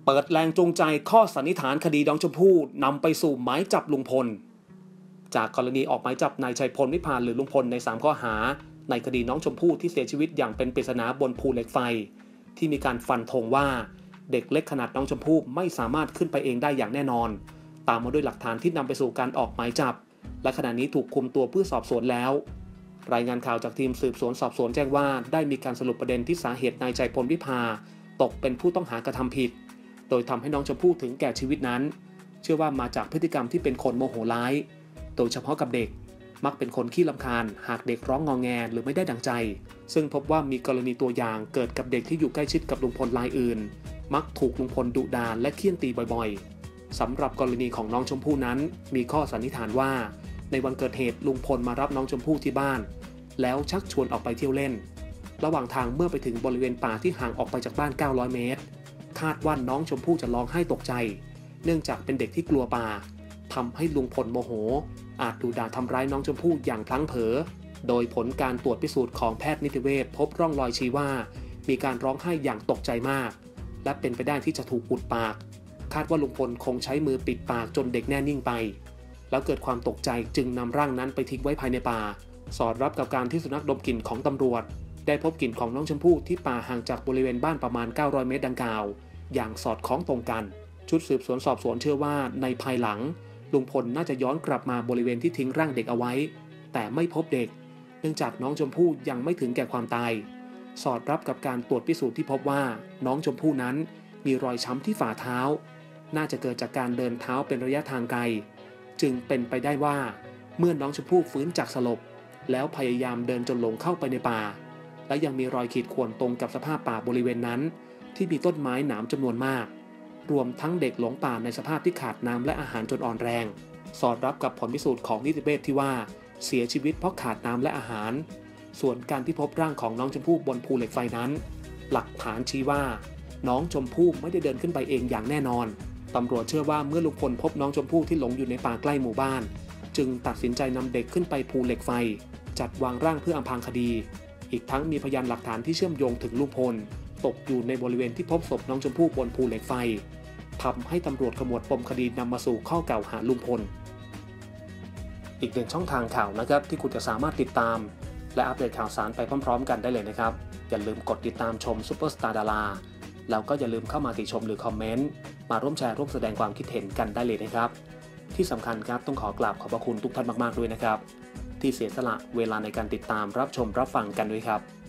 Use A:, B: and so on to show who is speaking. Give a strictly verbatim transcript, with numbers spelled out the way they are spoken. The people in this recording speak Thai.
A: เปิดแรงจูงใจข้อสันนิษฐานคดีน้องชมพู่นำไปสู่หมายจับลุงพลจากกรณีออกหมายจับนายชัยพลวิภาหรือลุงพลในสามข้อหาในคดีน้องชมพู่ที่เสียชีวิตอย่างเป็นปริศนาบนภูเหล็กไฟที่มีการฟันธงว่าเด็กเล็กขนาดน้องชมพู่ไม่สามารถขึ้นไปเองได้อย่างแน่นอนตามมาด้วยหลักฐานที่นำไปสู่การออกหมายจับและขณะนี้ถูกคุมตัวเพื่อสอบสวนแล้วรายงานข่าวจากทีมสืบสวนสอบสวนแจ้งว่าได้มีการสรุปประเด็นที่สาเหตุนายชัยพลวิภาตกเป็นผู้ต้องหากระทำผิดโดยทำให้น้องชมพู่ถึงแก่ชีวิตนั้นเชื่อว่ามาจากพฤติกรรมที่เป็นคนโมโหร้ายโดยเฉพาะกับเด็กมักเป็นคนขี้รำคาญหากเด็กร้องงอแงหรือไม่ได้ดังใจซึ่งพบว่ามีกรณีตัวอย่างเกิดกับเด็กที่อยู่ใกล้ชิดกับลุงพลรายอื่นมักถูกลุงพลดุด่าและเฆี่ยนตีบ่อยๆสำหรับกรณีของน้องชมพู่นั้นมีข้อสันนิษฐานว่าในวันเกิดเหตุลุงพลมารับน้องชมพู่ที่บ้านแล้วชักชวนออกไปเที่ยวเล่นระหว่างทางเมื่อไปถึงบริเวณป่าที่ห่างออกไปจากบ้านเก้าร้อยเมตรคาดว่าน้องชมพู่จะร้องไห้ตกใจเนื่องจากเป็นเด็กที่กลัวป่าทำให้ลุงพลโมโหอาจดุด่าทำร้ายน้องชมพู่อย่างพลั้งเผลอโดยผลการตรวจพิสูจน์ของแพทย์นิติเวชพบร่องรอยชี้ว่ามีการร้องไห้อย่างตกใจมากและเป็นไปได้ที่จะถูกอุดปากคาดว่าลุงพลคงใช้มือปิดปากจนเด็กแน่นิ่งไปแล้วเกิดความตกใจจึงนำร่างนั้นไปทิ้งไว้ภายในป่าสอดรับกับการที่สุนัขดมกลิ่นของตำรวจได้พบกลิ่นของน้องชมพู่ที่ป่าห่างจากบริเวณบ้านประมาณเก้าร้อยเมตรดังกล่าวอย่างสอดคล้องตรงกันชุดสืบสวนสอบสวนเชื่อว่าในภายหลังลุงพลน่าจะย้อนกลับมาบริเวณที่ทิ้งร่างเด็กเอาไว้แต่ไม่พบเด็กเนื่องจากน้องชมพู่ยังไม่ถึงแก่ความตายสอดรับกับการตรวจพิสูจน์ที่พบว่าน้องชมพู่นั้นมีรอยช้ำที่ฝ่าเท้าน่าจะเกิดจากการเดินเท้าเป็นระยะทางไกลจึงเป็นไปได้ว่าเมื่อน้องชมพู่ฟื้นจากสลบแล้วพยายามเดินจนหลงเข้าไปในป่าและยังมีรอยขีดข่วนตรงกับสภาพป่าบริเวณนั้นที่มีต้นไม้หนามจำนวนมากรวมทั้งเด็กหลงป่าในสภาพที่ขาดน้ำและอาหารจนอ่อนแรงสอดรับกับผลพิสูจน์ของนิติเวชที่ว่าเสียชีวิตเพราะขาดน้ำและอาหารส่วนการที่พบร่างของน้องชมพู่บนภูเหล็กไฟนั้นหลักฐานชี้ว่าน้องชมพู่ไม่ได้เดินขึ้นไปเองอย่างแน่นอนตำรวจเชื่อว่าเมื่อลุงพลพบน้องชมพู่ที่หลงอยู่ในป่าใกล้หมู่บ้านจึงตัดสินใจนำเด็กขึ้นไปภูเหล็กไฟจัดวางร่างเพื่ออำพรางคดีอีกทั้งมีพยานหลักฐานที่เชื่อมโยงถึงลุงพลตกอยู่ในบริเวณที่พบศพน้องชมพู่บนภูเหล็กไฟทำให้ตำรวจขมวดปมคดีนำมาสู่ข้อกล่าวหาลุงพลอีกหนึ่งช่องทางข่าวนะครับที่คุณจะสามารถติดตามและอัปเดตข่าวสารไปพร้อมๆกันได้เลยนะครับอย่าลืมกดติดตามชมซุปเปอร์สตาร์ดาราแล้วก็อย่าลืมเข้ามาติชมหรือคอมเมนต์มาร่วมแชร์ร่วมแสดงความคิดเห็นกันได้เลยนะครับที่สำคัญครับต้องขอกราบขอบพระคุณทุกท่านมากๆด้วยนะครับที่เสียสละเวลาในการติดตามรับชมรับฟังกันด้วยครับ